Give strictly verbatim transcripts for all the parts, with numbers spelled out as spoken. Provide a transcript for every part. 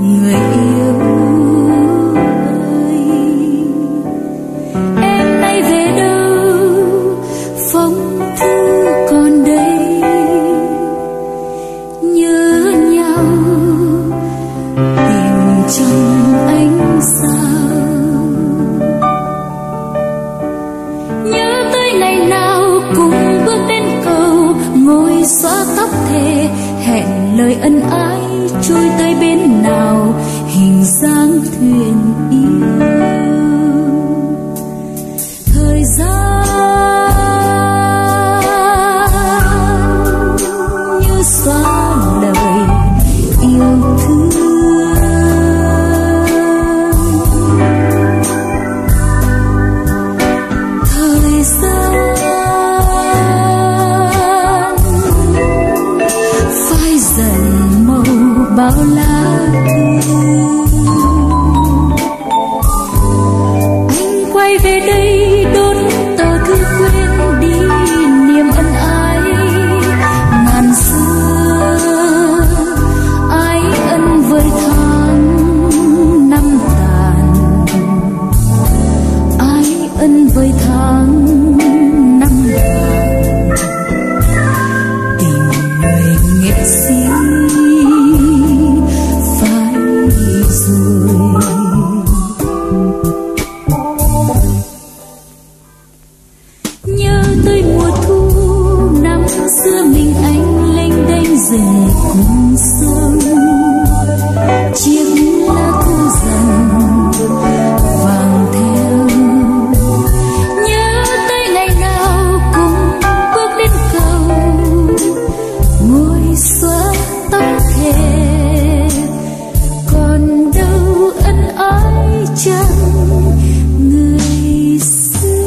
người yêu ơi, em nay về đâu, phong thư còn đây, nhớ nhau tìm trong ánh sao, nhớ tới ngày nào cùng bước đến cầu, ngồi xõa tóc thề hẹn lời ân ái, trôi tới bên nào hình dáng thuyền yêu. Thời gian như xóa lời yêu thương, thời gian phai dần màu bao la thư. Anh quay về đây đốt tờ thư quên đi niềm ân ái ngàn xưa, ái ân với tháng năm tàn, ái ân với tháng năm tàn, tình người nghệ sĩ phai rồi. Nhớ tới mùa thu năm xưa mình anh lênh đênh rừng cùng sông, chiếc lá thu dần vàng theo. Nhớ tới ngày nào cùng bước đến cầu, ngồi xóa tóc thề, còn đâu ân ái chẳng người xưa.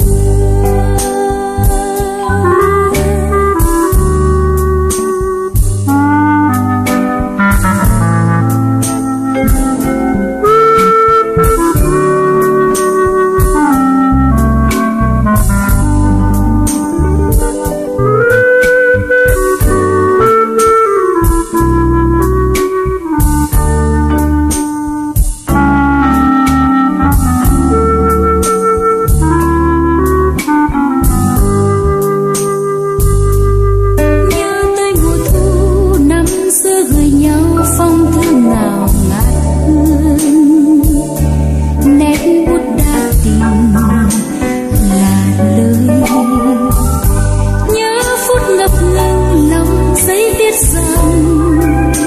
Phong thư ngào ngạt hương, nét bút đa tình là lời. Nhớ phút ngập ngừng lòng giấy viết rằng,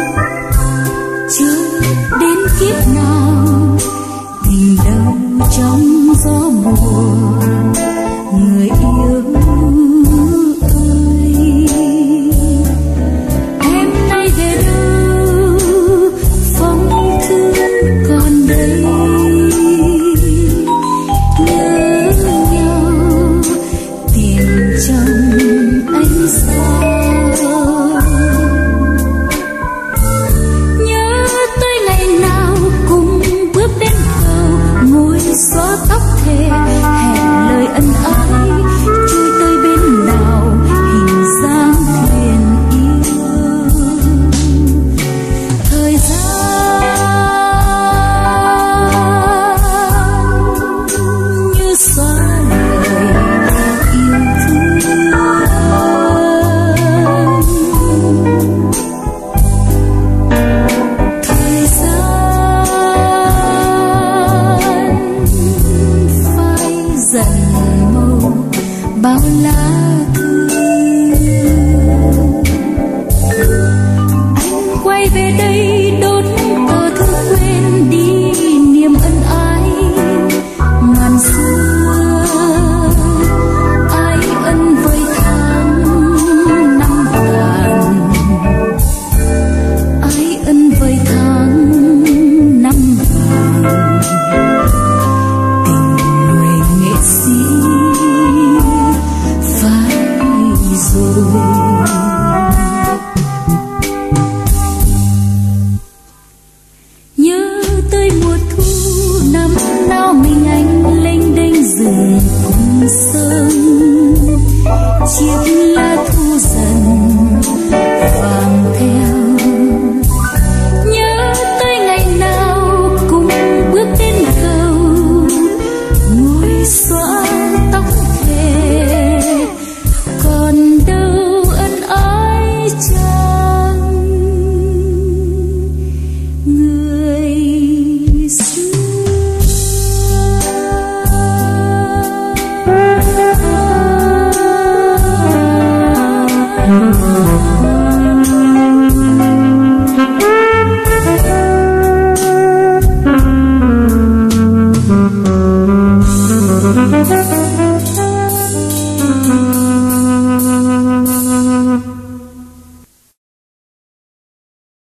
chưa đến kiếp nào tình đâu trong gió mùa.